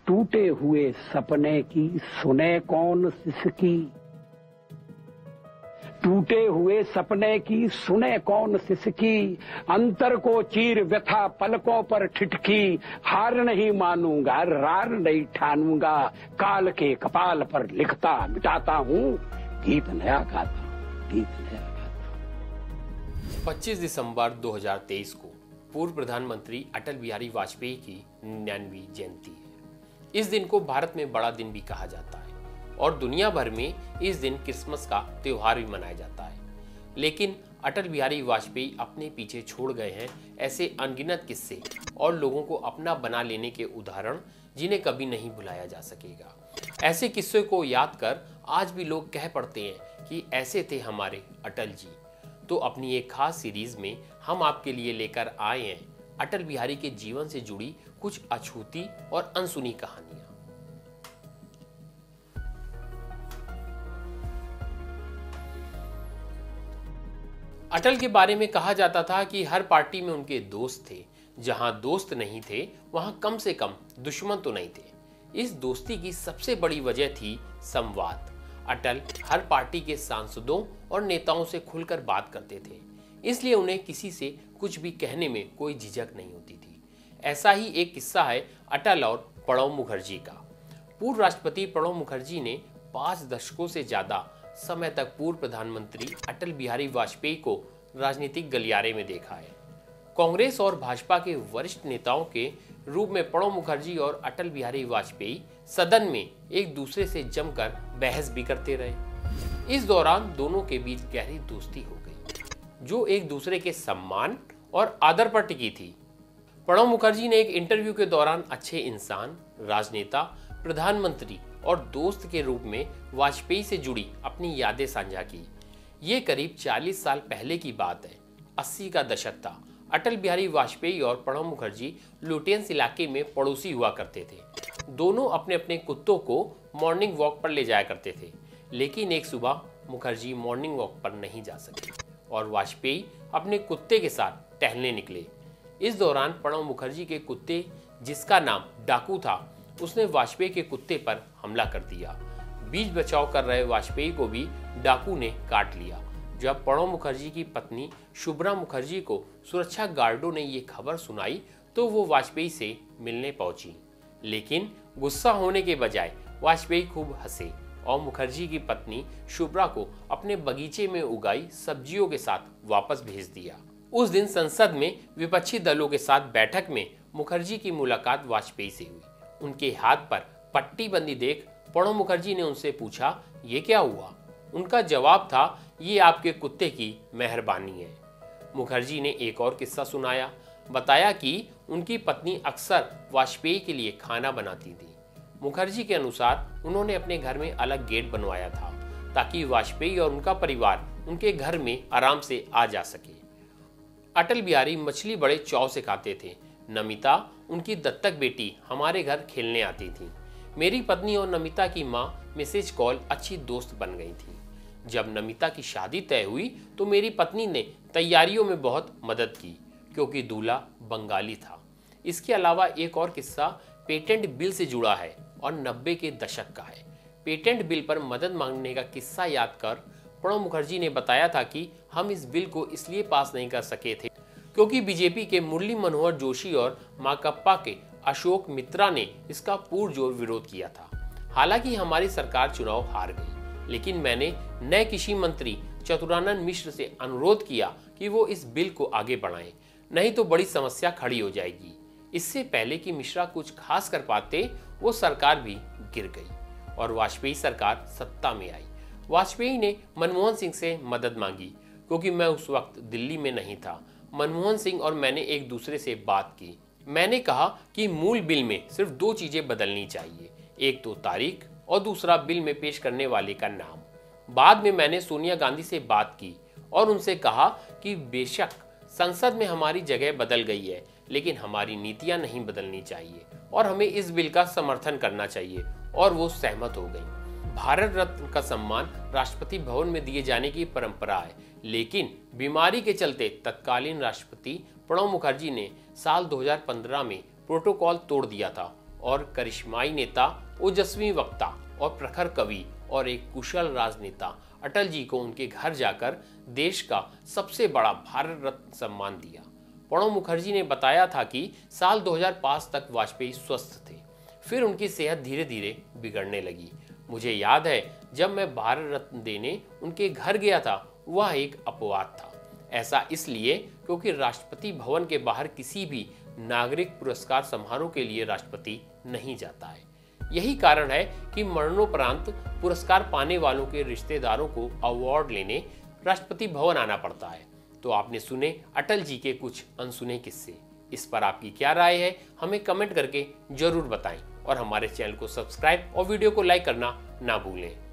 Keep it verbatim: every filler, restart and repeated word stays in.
टूटे हुए सपने की सुने कौन सिसकी, टूटे हुए सपने की सुने कौन सिसकी, अंतर को चीर व्यथा पलकों पर ठिठकी, हार नहीं मानूंगा रार नहीं ठानूंगा, काल के कपाल पर लिखता मिटाता हूँ, गीत नया गाता हूँ, गीत नया गाता हूँ। पच्चीस दिसंबर दो हज़ार तेईस को पूर्व प्रधानमंत्री अटल बिहारी वाजपेयी की निन्यानवीं जयंती है। इस दिन को भारत में बड़ा दिन भी कहा जाता है और दुनिया भर में इस दिन क्रिसमस का त्योहार भी मनाया जाता है। लेकिन अटल बिहारी वाजपेयी अपने पीछे छोड़ गए हैं ऐसे अनगिनत किस्से और लोगों को अपना बना लेने के उदाहरण जिन्हें कभी नहीं भुलाया जा सकेगा। ऐसे किस्से को याद कर आज भी लोग कह पड़ते हैं कि ऐसे थे हमारे अटल जी। तो अपनी एक खास सीरीज में हम आपके लिए लेकर आए हैं अटल बिहारी के जीवन से जुड़ी कुछ अछूती और अनसुनी कहानियां। अटल के बारे में कहा जाता था कि हर पार्टी में उनके दोस्त थे, जहां दोस्त नहीं थे वहां कम से कम दुश्मन तो नहीं थे। इस दोस्ती की सबसे बड़ी वजह थी संवाद। अटल हर पार्टी के सांसदों और नेताओं से खुलकर बात करते थे, इसलिए उन्हें किसी से कुछ भी कहने में कोई झिझक नहीं होती थी। ऐसा ही एक किस्सा है अटल और प्रणब मुखर्जी का। पूर्व राष्ट्रपति प्रणब मुखर्जी ने पांच दशकों से ज्यादा समय तक पूर्व प्रधानमंत्री अटल बिहारी वाजपेयी को राजनीतिक गलियारे में देखा है। कांग्रेस और भाजपा के वरिष्ठ नेताओं के रूप में प्रणब मुखर्जी और अटल बिहारी वाजपेयी सदन में एक दूसरे से जमकर बहस भी करते रहे। इस दौरान दोनों के बीच गहरी दोस्ती हो गई, जो एक दूसरे के सम्मान और आदर पर टिकी थी। प्रणब मुखर्जी ने एक इंटरव्यू के दौरान अच्छे इंसान, राजनेता, प्रधानमंत्री और दोस्त के रूप में वाजपेयी से जुड़ी अपनी यादें साझा की। ये करीब चालीस साल पहले की बात है। अस्सी का दशक था। अटल बिहारी वाजपेयी और प्रणब मुखर्जी लुटियंस इलाके में पड़ोसी हुआ करते थे। दोनों अपने अपने कुत्तों को मॉर्निंग वॉक पर ले जाया करते थे, लेकिन एक सुबह मुखर्जी मॉर्निंग वॉक पर नहीं जा सके और वाजपेयी अपने कुत्ते के साथ टहलने निकले। इस दौरान प्रणब मुखर्जी के कुत्ते, जिसका नाम डाकू था, उसने वाजपेयी के कुत्ते पर हमला कर दिया। बीच बचाव कर रहे वाजपेयी को भी डाकू ने काट लिया। जब प्रणब मुखर्जी की पत्नी शुभ्रा मुखर्जी को सुरक्षा गार्डों ने ये खबर सुनाई तो वो वाजपेयी से मिलने पहुंची, लेकिन गुस्सा होने के बजाय वाजपेयी खूब हंसे और मुखर्जी की पत्नी शुभ्रा को अपने बगीचे में उगाई सब्जियों के साथ वापस भेज दिया। उस दिन संसद में विपक्षी दलों के साथ बैठक में मुखर्जी की मुलाकात वाजपेयी से हुई। उनके हाथ पर पट्टी बंदी देख प्रणब मुखर्जी ने उनसे पूछा, ये क्या हुआ? उनका जवाब था, ये आपके कुत्ते की मेहरबानी है। मुखर्जी ने एक और किस्सा सुनाया। बताया कि उनकी पत्नी अक्सर वाजपेयी के लिए खाना बनाती थी। मुखर्जी के अनुसार उन्होंने अपने घर में अलग गेट बनवाया था ताकि वाजपेयी और उनका परिवार उनके घर में आराम से आ जा सके। अटल बिहारी मछली बड़े चाव से खाते थे। नमिता, उनकी दत्तक बेटी, हमारे घर खेलने आती थी। मेरी पत्नी और नमिता की माँ मिसेज कौल अच्छी दोस्त बन गई थी। जब नमिता की शादी तय हुई तो मेरी पत्नी ने तैयारियों में बहुत मदद की, क्योंकि दूल्हा बंगाली था। इसके अलावा एक और किस्सा पेटेंट बिल से जुड़ा है और नब्बे के दशक का है। पेटेंट बिल पर मदद मांगने का किस्सा याद कर प्रणब मुखर्जी ने बताया था कि हम इस बिल को इसलिए पास नहीं कर सके थे क्योंकि बीजेपी के मुरली मनोहर जोशी और माकप्पा के अशोक मित्रा ने इसका पुरजोर विरोध किया था। हालांकि हमारी सरकार चुनाव हार गई, लेकिन मैंने नए कृषि मंत्री चतुरानंद मिश्र से अनुरोध किया कि वो इस बिल को आगे बढ़ाएं, नहीं तो बड़ी समस्या खड़ी हो जाएगी। इससे पहले कि मिश्रा कुछ खास कर पाते, वो सरकार भी गिर गई और वाजपेयी सरकार सत्ता में आई। वाजपेयी ने मनमोहन सिंह से मदद मांगी, क्योंकि मैं उस वक्त दिल्ली में नहीं था। मनमोहन सिंह और मैंने एक दूसरे से बात की। मैंने कहा कि मूल बिल में सिर्फ दो चीजें बदलनी चाहिए, एक तो तारीख और दूसरा बिल में पेश करने वाले का नाम। बाद में मैंने सोनिया गांधी से बात की और उनसे कहा कि बेशक संसद में हमारी जगह बदल गई है, लेकिन हमारी नीतियां नहीं बदलनी चाहिए और हमें इस बिल का समर्थन करना चाहिए, और वो सहमत हो गई। भारत रत्न का सम्मान राष्ट्रपति भवन में दिए जाने की परंपरा है, लेकिन बीमारी के चलते तत्कालीन राष्ट्रपति प्रणब मुखर्जी ने साल दो हज़ार पंद्रह में प्रोटोकॉल तोड़ दिया था और करिश्माई नेता, ओजस्वी वक्ता और प्रखर कवि और एक कुशल राजनेता अटल जी को उनके घर जाकर देश का सबसे बड़ा भारत रत्न सम्मान दिया। प्रणब मुखर्जी ने बताया था कि साल दो हज़ार पाँच तक वाजपेयी स्वस्थ थे, फिर उनकी सेहत धीरे धीरे बिगड़ने लगी। मुझे याद है जब मैं भारत रत्न देने उनके घर गया था, वह एक अपवाद था। ऐसा इसलिए क्योंकि राष्ट्रपति भवन के बाहर किसी भी नागरिक पुरस्कार समारोह के लिए राष्ट्रपति नहीं जाता है। यही कारण है कि मरणोपरांत पुरस्कार पाने वालों के रिश्तेदारों को अवार्ड लेने राष्ट्रपति भवन आना पड़ता है। तो आपने सुने अटल जी के कुछ अनसुने किस्से। इस पर आपकी क्या राय है हमें कमेंट करके जरूर बताएं और हमारे चैनल को सब्सक्राइब और वीडियो को लाइक करना ना भूलें।